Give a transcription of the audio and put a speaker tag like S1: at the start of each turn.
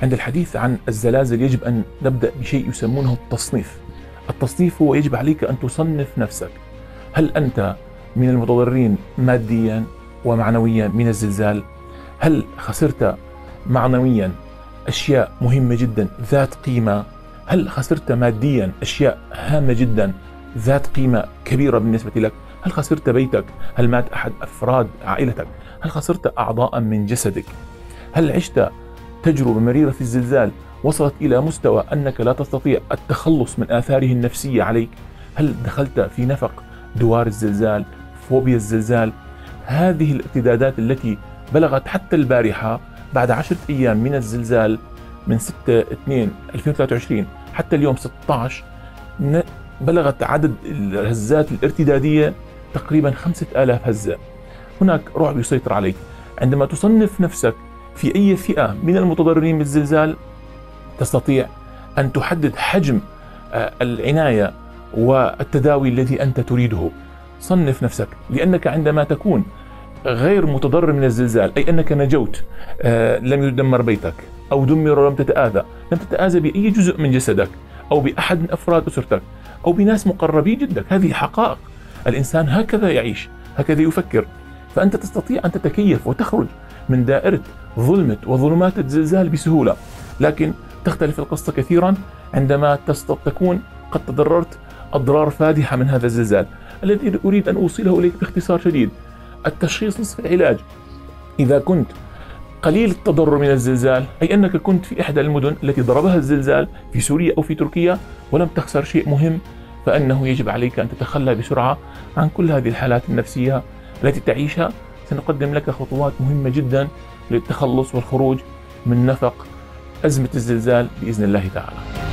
S1: عند الحديث عن الزلازل يجب أن نبدأ بشيء يسمونه التصنيف. التصنيف هو يجب عليك أن تصنف نفسك. هل أنت من المتضررين ماديا ومعنويا من الزلزال؟ هل خسرت معنويا أشياء مهمة جدا ذات قيمة؟ هل خسرت ماديا أشياء هامة جدا ذات قيمة كبيرة بالنسبة لك؟ هل خسرت بيتك؟ هل مات أحد أفراد عائلتك؟ هل خسرت أعضاء من جسدك؟ هل عشت تجربة مريرة في الزلزال وصلت إلى مستوى أنك لا تستطيع التخلص من آثاره النفسية عليك؟ هل دخلت في نفق دوار الزلزال، فوبيا الزلزال؟ هذه الارتدادات التي بلغت حتى البارحة بعد 10 أيام من الزلزال من 6/2/2023 حتى اليوم 16 بلغت عدد الهزات الارتدادية تقريبا 5000 هزة. هناك رعب يسيطر عليك. عندما تصنف نفسك في أي فئة من المتضررين بالزلزال تستطيع أن تحدد حجم العناية والتداوي الذي أنت تريده. صنف نفسك، لأنك عندما تكون غير متضرر من الزلزال، أي أنك نجوت، لم يدمر بيتك أو دمر ولم لم تتآذى بأي جزء من جسدك أو بأحد من أفراد أسرتك أو بناس مقربين جدك. هذه حقائق، الإنسان هكذا يعيش، هكذا يفكر. فأنت تستطيع أن تتكيف وتخرج من دائرة ظلمة وظلمات الزلزال بسهولة، لكن تختلف القصة كثيرا عندما تكون قد تضررت أضرار فادحة من هذا الزلزال. الذي أريد أن أوصله إليك باختصار شديد: التشخيص نصف العلاج. إذا كنت قليل التضرر من الزلزال، أي أنك كنت في إحدى المدن التي ضربها الزلزال في سوريا أو في تركيا ولم تخسر شيء مهم، فإنه يجب عليك أن تتخلى بسرعة عن كل هذه الحالات النفسية التي تعيشها. سنقدم لك خطوات مهمة جدا للتخلص والخروج من نفق أزمة الزلزال بإذن الله تعالى.